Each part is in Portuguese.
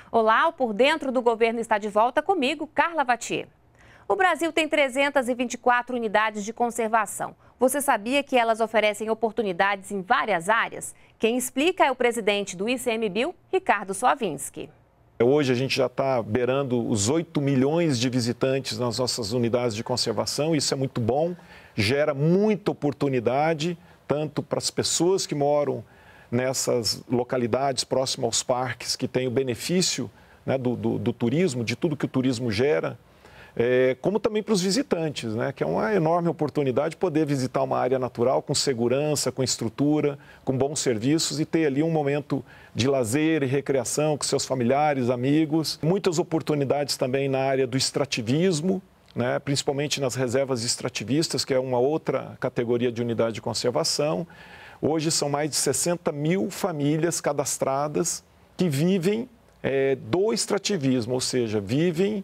Olá, o Por Dentro do Governo está de volta comigo, Carla Vatier. O Brasil tem 324 unidades de conservação. Você sabia que elas oferecem oportunidades em várias áreas? Quem explica é o presidente do ICMBio, Ricardo Soavinski. Hoje a gente já está beirando os 8 milhões de visitantes nas nossas unidades de conservação. Isso é muito bom, gera muita oportunidade, tanto para as pessoas que moram nessas localidades próximas aos parques, que têm o benefício, né, do turismo, de tudo que o turismo gera, como também para os visitantes, né, que é uma enorme oportunidade poder visitar uma área natural com segurança, com estrutura, com bons serviços e ter ali um momento de lazer e recreação com seus familiares, amigos. Muitas oportunidades também na área do extrativismo, né, principalmente nas reservas extrativistas, que é uma outra categoria de unidade de conservação. Hoje são mais de 60 mil famílias cadastradas que vivem do extrativismo, ou seja, vivem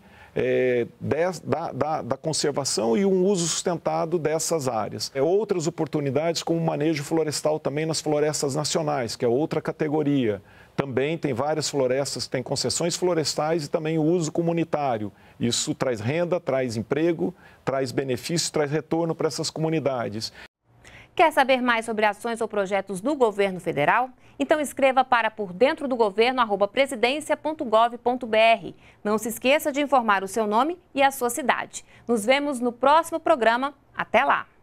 da conservação e um uso sustentado dessas áreas. Outras oportunidades como o manejo florestal também nas florestas nacionais, que é outra categoria. Também tem várias florestas que têm concessões florestais e também o uso comunitário. Isso traz renda, traz emprego, traz benefício, traz retorno para essas comunidades. Quer saber mais sobre ações ou projetos do governo federal? Então escreva para pordentrodogoverno@presidencia.gov.br. Não se esqueça de informar o seu nome e a sua cidade. Nos vemos no próximo programa. Até lá!